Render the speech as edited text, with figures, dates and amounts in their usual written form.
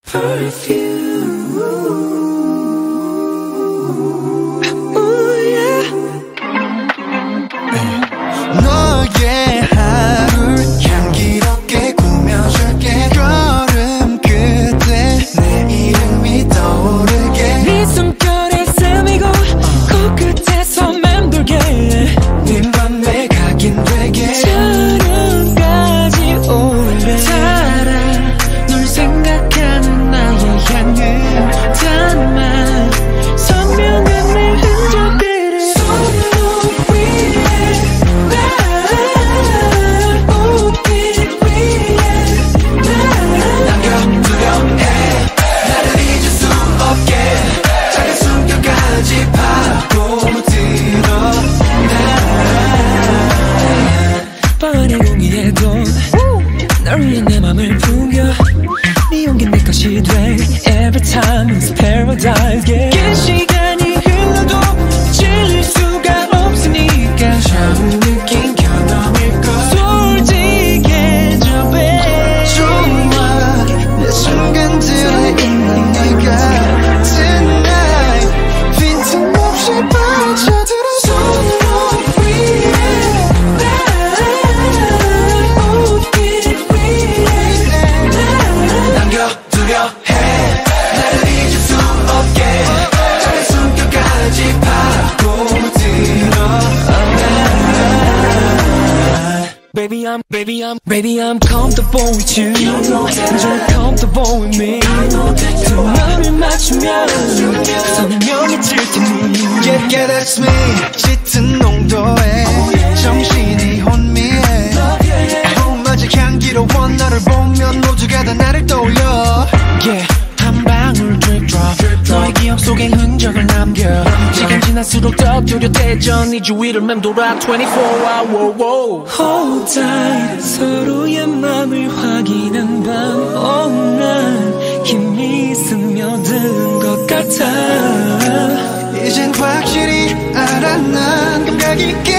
Perfume. 너의 하루를 향기롭게 꾸며줄게. 걸음 끝에 내 이름이 떠오르게. 네 숨결에 스미고 코끝에서 맴돌게. 네 맘에 각인 되게. 저녁까지 오래 살아. 널 생각하는 나의 향을 담아. 선명한 내 흔적들을 손목 위에 옷깃 위에 남겨두려 해. 나를 잊을 수 없게. 작은 숨결까지 파고들어. 밤하늘 공기에도 널 위해 내 맘을 풍겨. 네 온기 내 것이 돼. Every time it's paradise. Yeah. 긴 시간이 흘러도 질릴 수가 없으니까 처음 느낀 경험일 걸. 솔직해져 babe. 좋아 내 순간들에 있는 네가 Tonight 빈틈없이 빠져들어. 손목 위에 남겨두려 해. 나를 잊을 수 없게. 작은 숨결까지 파고들어. Baby I'm comfortable with you. You're comfortable with me. 두 마음을 맞추면 선명해질 테니. Yeah that's me. 짙은 농도에 정신이 혼미해. 봄맞이 향기로워. 너를 보면 모두가 다 나를 떠올려. Yeah 한 방울 drip drop. 너의 기억 속에 흔적을 남겨. 시간 지날수록 더 뚜렷해져. 네 주위를 맴돌아 24hour. Hold tight. 서로의 맘을 확인한 밤. Oh 난 힘이 스며든 것 같아. 이젠 확실히 알아. 난 감각 있게